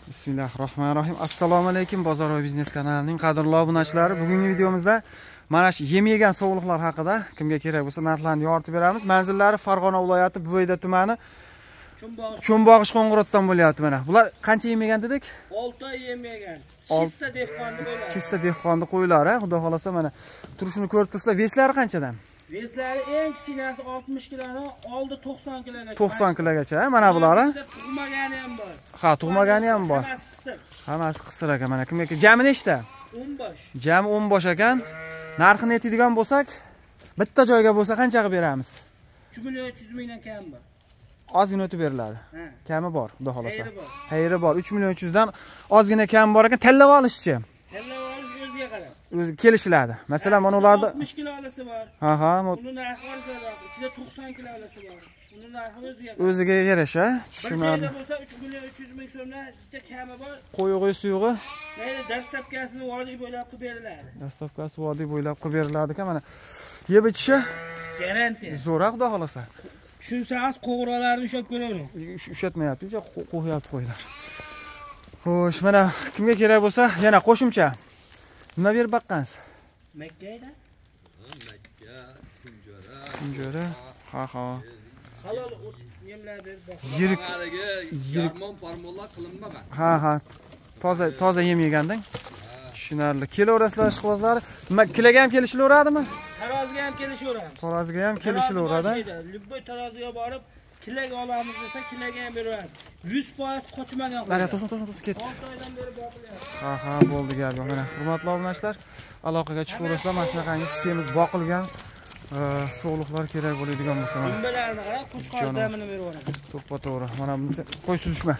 Bismillahirrahmanirrahim. Assalomu alaykum Bozor va biznes kanalining qadrli obunachilari. Bugungi videomizda mana shu yem yegan sovuqlar haqida kimga kerak bo'lsa narxlarni yoritib beramiz. Manzillari Farg'ona viloyati Buvayda tumani Cho'mbog'ish Qo'ng'irotdan bo'lyapti mana. Bular qancha yem yegan dedik? 6 oy yem yegan. Chista dehqonni qo'ylar. Chista dehqonni qo'ylari, xudo xolasa mana turishini ko'rib turibsizlar. Veslari qanchadan? Veslari eng kichkinasi 60 kilodan oldi 90 kilogacha. 90 kilogacha, mana bular. Tug'magani ham bor. Ha, tug'magani ham bor. Hammasi qisir ekan mana. Kimga kerak? Jami nechta? 10 bosh. Jami 10 bosh ekan. Narxini aytadigan bo'lsak, bitta joyga bo'lsa qancha qilib beramiz? 3 million 300 mingdan kam bor. Ozgina o'tib beriladi. Kami bor, xudo xolasa. Xayri bor. 3 million 300 dan ozgina kam bor ekan. Tanlab olishchi. Tanlab olish o'ziga qarab. O'zi kelishiladi. Masalan, mana ularda 60 kilo olasi bor. Ha, uni narxi arzonroq. Ichida 90 kilo olasi bor. Uni narxi o'ziga qarab. O'ziga yarasha, tushunarli. Bir bo'lsa 3 million 300 ming so'mdan ichida kami bor. Qo'yug'i, suyug'i. Mayli, dastlabkasini vodiy bo'ylab qilib beriladi. Dastlabkasi vodiy bo'ylab qilib beriladi ekan mana. Yeb ichishi garantiya. Zo'r, xudo xolasa. Tushunsangiz qo'g'roqlarni ushlab ko'raver. Ushatmayapti, uncha qo'yapti qo'ylar. Xo'sh, mana kimga kerak bo'lsa, yana qo'shimcha. Nima berib baqqansiz? Makkada? Makka, Kunjora. Ha. Halol yemlar berib baqqan. Yirik yarmon farmonlar qilinmagan. Ha. Toza yem yeganding. Tushunarli. Kelaverasizlar ishqibozlari. Nima kiloga ham kelishilaveradimi? Taroziga ham kelishaveramiz. Taroziga ham kelishilaveradi. Любой taroziga borib, kiloga olamiz desa, kiloga ham beramiz. 100% qochmagan qo'yadi. Mana to'sin ketdi. 6 oydan beri boqilyapti. Ha, bo'ldi gap. Mana hurmatli obunachilar, aloqaga chiqaverasizlar. Mana shunaqangi semiz boqilgan so'g'liqlar kerak bo'ladigan bo'lsa mana. Dumbalarni qarab, qo'chqor damini berib yuboramiz. To'ppa-to'g'ri. Mana bunisi qo'y suzishma.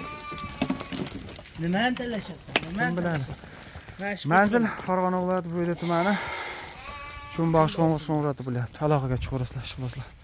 Nimani tanlashyapti? Kim biladi? Manzil Farg'ona viloyati Buvayda tumani Cho'mbog'ish Qo'ng'irotda bo'lyapti. Aloqaga chiqaverasizlar ishqibozlar.